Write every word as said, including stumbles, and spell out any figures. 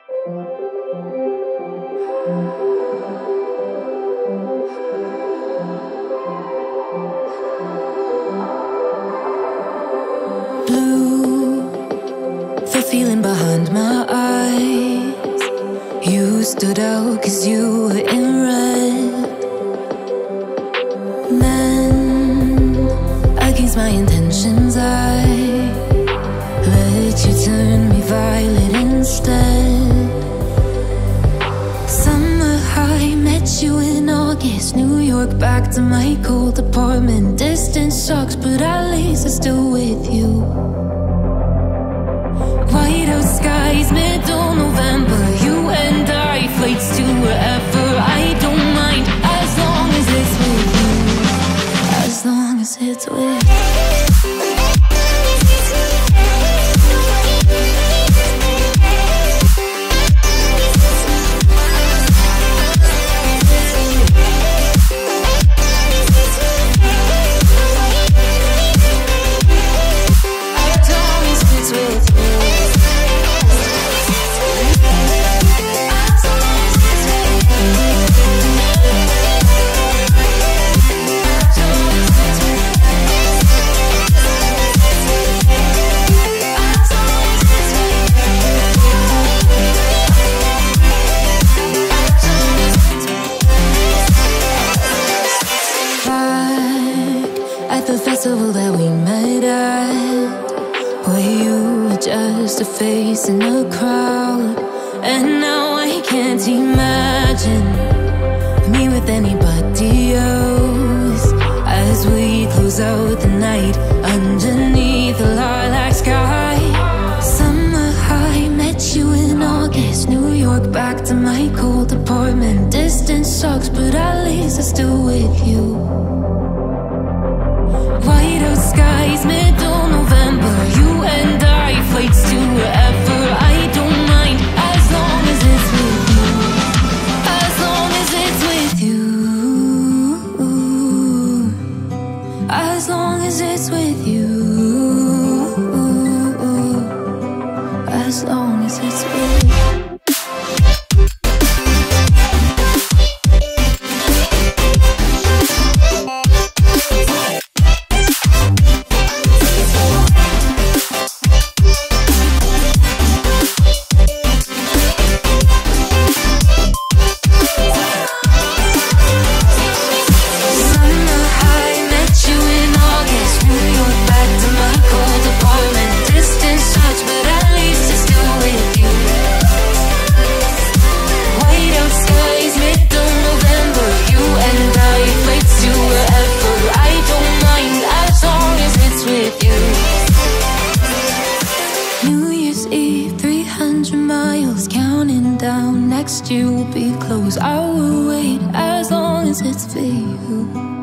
Blue, the feeling behind my eyes. You stood out cause you were in red. Then, against my intentions, I let you turn me violet instead. Summer high, met you in August. New York, back to my cold apartment. Distance sucks, but at least I'm still with you. White out skies, middle November. You and I, flights to wherever. I don't mind, as long as it's with you. As long as it's with you. That we met at, where you were just a face in a crowd. And now I can't imagine me with anybody else. As we close out the night underneath the lilac sky. Summer high, met you in August. New York, back to my cold apartment. Distance sucks, but at least I'm still with you. White out skies, middle November. You and I, flights to wherever. I don't mind, as long as it's with you. As long as it's with you. As long as it's with you. As long as it's with you. Next year will be close. I will wait as long as it's for you.